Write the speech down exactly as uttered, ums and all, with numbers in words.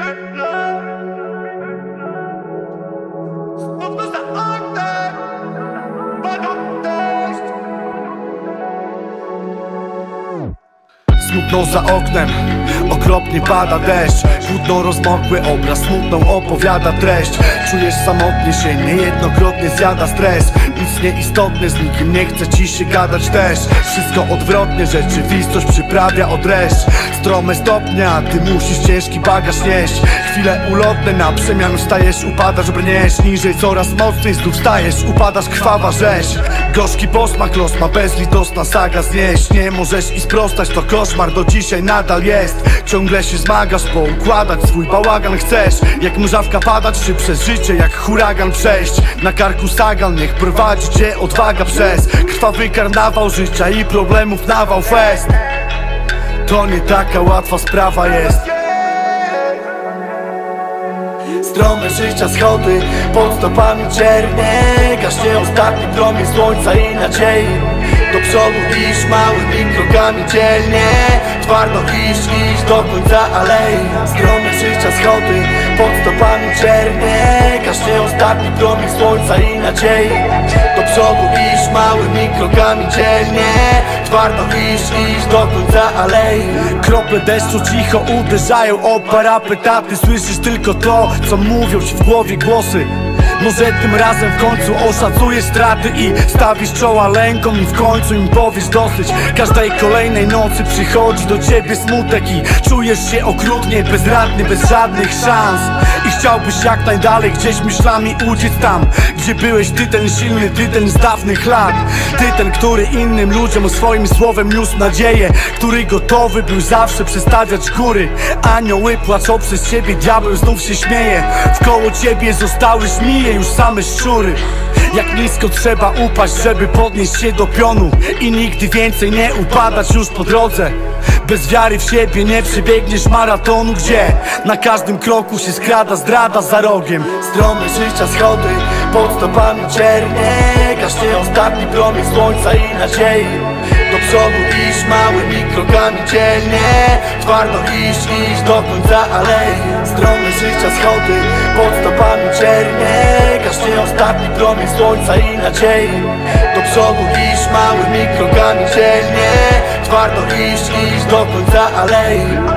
Smutno za oknem, okropnie pada deszcz. Trudno rozmokły obraz, smutną opowiada treść. Czujesz samotnie się, niejednokrotnie zjada stres. Nic nieistotne, z nikim nie chce ci się gadać też. Wszystko odwrotnie, rzeczywistość przyprawia o dreszcz. Strome stopnie, a ty musisz ciężki bagaż nieść. Chwile ulotne, na przemian wstajesz, upadasz, brniesz niżej, coraz mocniej znów stajesz, upadasz, krwawa rzeź. Gorzki posmak los ma, bezlitosna saga znieść. Nie możesz i sprostać, to koszmar do dzisiaj nadal jest. Ciągle się zmagasz, poukładać swój bałagan chcesz. Jak mrzawka padać, czy przez życie jak huragan przejść. Na karku sagan, niech prowadzi cię odwaga przez krwawy karnawał życia i problemów nawał fest. To nie taka łatwa sprawa jest. Strome życia schody, pod stopami czernie. Gaśnie ostatni promień słońca i nadziei. Do przodu iść małymi krokami dzielnie. Twardo iść, iść do końca alei. Strome życia schody, pod stopami czernie. Gaśnie ostatni promień słońca i nadziei. Do przodu iść małymi krokami dzielnie. Twardo iść, iść do końca alei. Krople deszczu cicho uderzają o parapetaty. Słyszysz tylko to, co mówią ci w głowie głosy. Może tym razem w końcu oszacujesz straty i stawisz czoła lękom i w końcu im powiesz dosyć. Każdej kolejnej nocy przychodzi do ciebie smutek i czujesz się okrutnie bezradny, bez żadnych szans. I chciałbyś jak najdalej gdzieś myślami uciec tam, gdzie byłeś ty ten silny, ty ten z dawnych lat. Ty ten, który innym ludziom swoim słowem niósł nadzieję, który gotowy był zawsze przestawiać góry. Anioły płaczą przez ciebie, diabeł znów się śmieje. Wkoło ciebie zostały żmije, już same szczury. Jak nisko trzeba upaść, żeby podnieść się do pionu i nigdy więcej nie upadać już po drodze. Bez wiary w siebie nie przebiegniesz maratonu, gdzie na każdym kroku się skrada zdrada za rogiem. Strome życia schody, pod stopami czernie. Gaśnie ostatni promień słońca i nadziei. Do przodu iść małymi krokami dzielnie. Twardo iść, iść do końca alei. Strome życia schody, pod stopami czernie. Gaśnie ostatni promień słońca i nadziei. Do przodu iść małymi krokami dzielnie. Twardo iść, iść do końca alei.